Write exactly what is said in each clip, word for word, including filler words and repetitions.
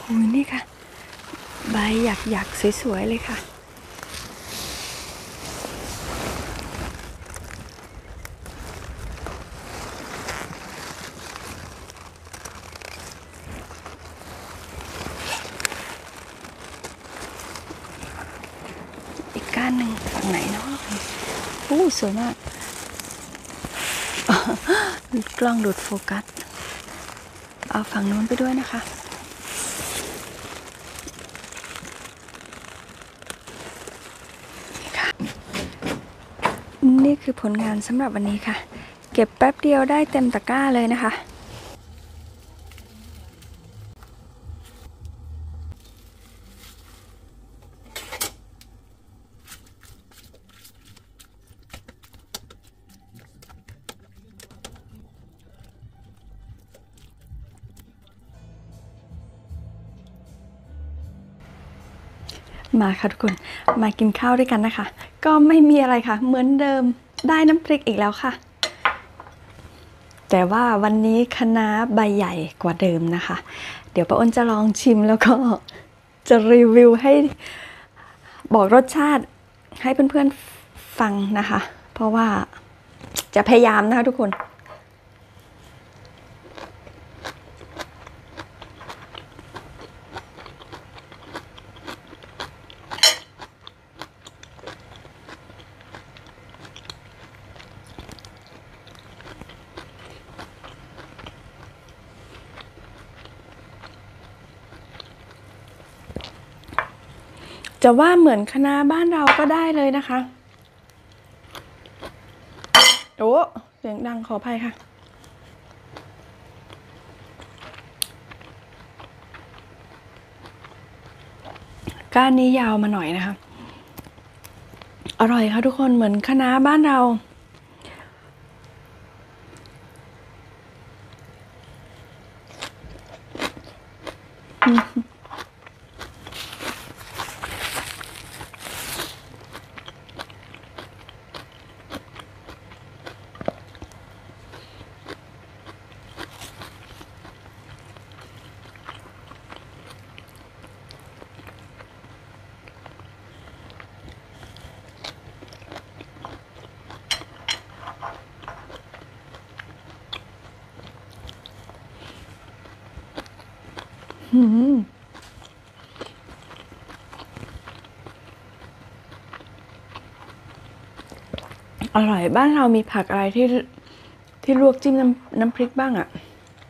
โอ้ยนี่ค่ะใบหยักหยักสวยๆเลยค่ะอีกก้านหนึ่งฝั่งไหนเนาะโอ้สวยมากมีกล้องหลุดโฟกัสเอาฝั่งนู้นไปด้วยนะคะนี่คือผลงานสำหรับวันนี้ค่ะเก็บแป๊บเดียวได้เต็มตะกร้าเลยนะคะมาค่ะทุกคนมากินข้าวด้วยกันนะคะก็ไม่มีอะไรค่ะเหมือนเดิมได้น้ำพริกอีกแล้วค่ะแต่ว่าวันนี้คะน้าใบใหญ่กว่าเดิมนะคะเดี๋ยวป้าอ้นจะลองชิมแล้วก็จะรีวิวให้บอกรสชาติให้เพื่อนๆฟังนะคะเพราะว่าจะพยายามนะคะทุกคนจะว่าเหมือนคะน้าบ้านเราก็ได้เลยนะคะโอ้เสียงดังขออภัยค่ะก้านนี้ยาวมาหน่อยนะคะอร่อยค่ะทุกคนเหมือนคะน้าบ้านเราอืมอร่อยบ้านเรามีผักอะไรที่ที่ลวกจิ้มน้ำน้ำพริกบ้างอะ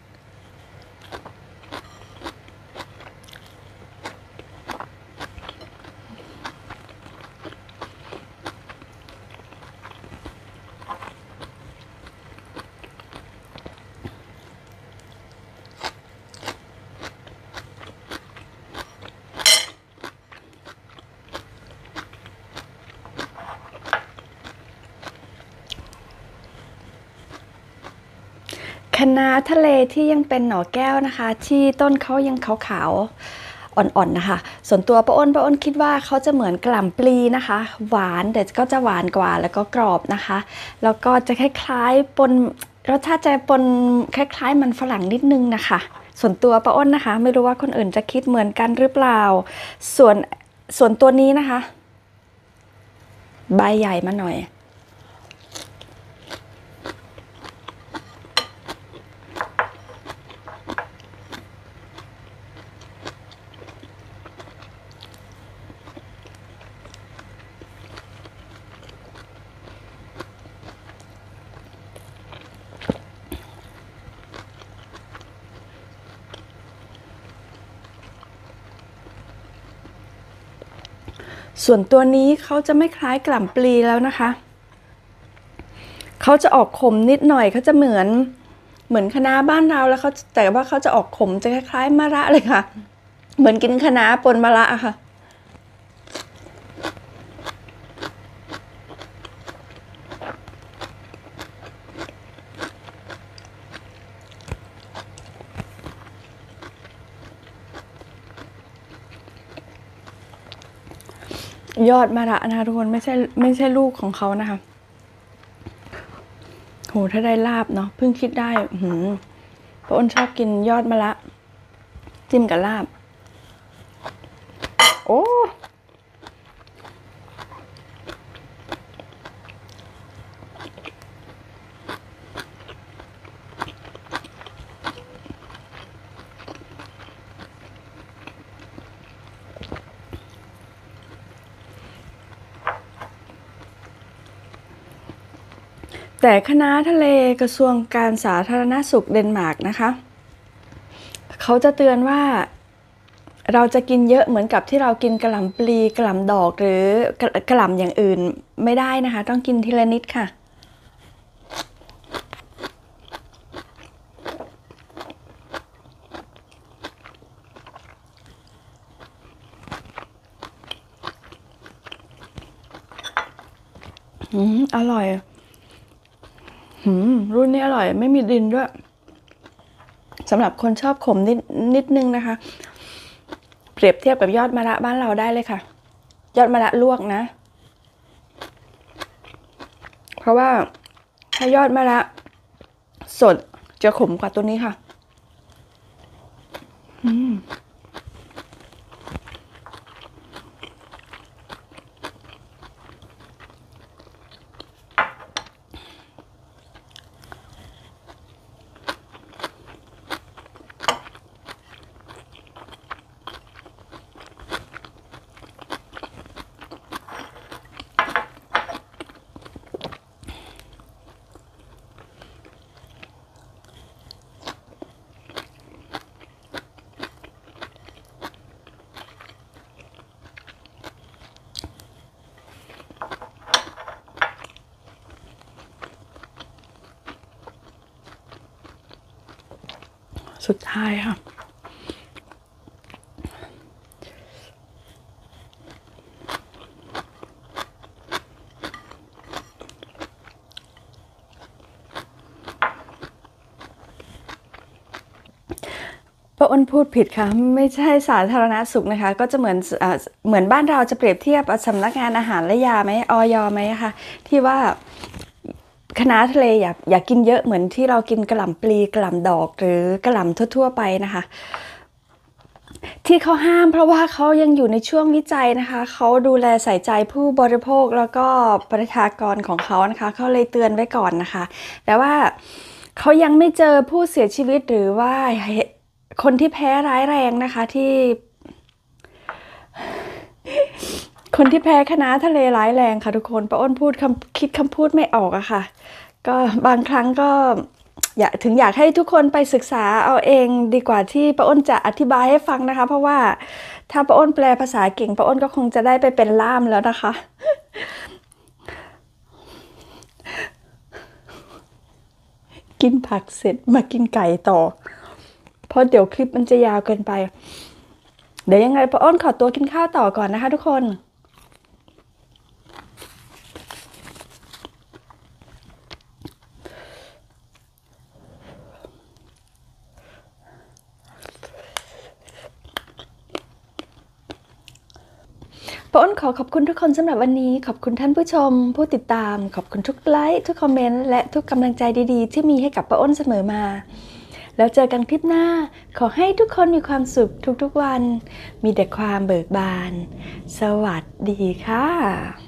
คะน้าทะเลที่ยังเป็นหน่อแก้วนะคะที่ต้นเขายังขาวๆอ่อนๆนะคะส่วนตัวป้าอ้นป้าอ้นคิดว่าเขาจะเหมือนกล่ำปลีนะคะหวานแต่ก็จะหวานกว่าแล้วก็กรอบนะคะแล้วก็จะคล้ายๆปนรสชาติจะปนคล้ายๆมันฝรั่งนิดนึงนะคะส่วนตัวป้าอ้นนะคะไม่รู้ว่าคนอื่นจะคิดเหมือนกันหรือเปล่าส่วนส่วนตัวนี้นะคะใบใหญ่มาหน่อยส่วนตัวนี้เขาจะไม่คล้ายกล่ำปลีแล้วนะคะเขาจะออกขมนิดหน่อยเขาจะเหมือนเหมือนคะน้าบ้านเราแล้วเขาแต่ว่าเขาจะออกขมจะคล้ายๆมะระเลยค่ะเหมือนกินคะน้าปนมะระอะค่ะยอดมะระนะคะทุกคนไม่ใช่ไม่ใช่ลูกของเขานะคะโหถ้าได้ลาบเนาะเพิ่งคิดได้หืมเพราะอ้นชอบกินยอดมะระจิ้มกับลาบโอ้แต่คณะทะเลกระทรวงการสาธารณสุขเดนมาร์กนะคะเขาจะเตือนว่าเราจะกินเยอะเหมือนกับที่เรากินกระหล่ำปลีกระหล่ำดอกหรือกระหล่ำอย่างอื่นไม่ได้นะคะต้องกินทีละนิดค่ะอืมอร่อยหืมรุ่นนี้อร่อยไม่มีดินด้วยสำหรับคนชอบขมนิดนิดนึงนะคะเปรียบเทียบกับยอดมะระบ้านเราได้เลยค่ะยอดมะระลวกนะเพราะว่าถ้ายอดมะระสดจะขมกว่าตัวนี้ค่ะอืมสุดท้ายค่ะป้าอ้นพูดผิดค่ะไม่ใช่สาธารณสุขนะคะก็จะเหมือนเหมือนบ้านเราจะเปรียบเทียบสำนักงานอาหารและยาไหมอย.ไหมคะที่ว่าคณะทะเลอย่าอย่ากินเยอะเหมือนที่เรากินกระหล่ำปลีกระหล่ำดอกหรือกระหล่ำทั่วๆไปนะคะที่เขาห้ามเพราะว่าเขายังอยู่ในช่วงวิจัยนะคะเขาดูแลใส่ใจผู้บริโภคแล้วก็ประชากรของเขานะคะเขาเลยเตือนไว้ก่อนนะคะแต่ว่าเขายังไม่เจอผู้เสียชีวิตหรือว่าคนที่แพ้ร้ายแรงนะคะที่คนที่แพ้คณะทะเลร้ายแรงค่ะทุกคนป้าอ้นพูดคำคิดคำพูดไม่ออกอะค่ะก็บางครั้งก็อยากถึงอยากให้ทุกคนไปศึกษาเอาเองดีกว่าที่ป้าอ้นจะอธิบายให้ฟังนะคะเพราะว่าถ้าป้าอ้นแปลภาษาเก่งป้าอ้นก็คงจะได้ไปเป็นล่ามแล้วนะคะกินผักเสร็จมากินไก่ต่อเพราะเดี๋ยวคลิปมันจะยาวเกินไปเดี๋ยวยังไงป้าอ้นขอตัวกินข้าวต่อก่อนนะคะทุกคนป้าอ้นขอขอบคุณทุกคนสำหรับวันนี้ขอบคุณท่านผู้ชมผู้ติดตามขอบคุณทุกไลค์ทุกคอมเมนต์และทุกกำลังใจดีๆที่มีให้กับป้าอ้นเสมอมาแล้วเจอกันคลิปหน้าขอให้ทุกคนมีความสุขทุกๆวันมีแต่ความเบิกบานสวัสดีค่ะ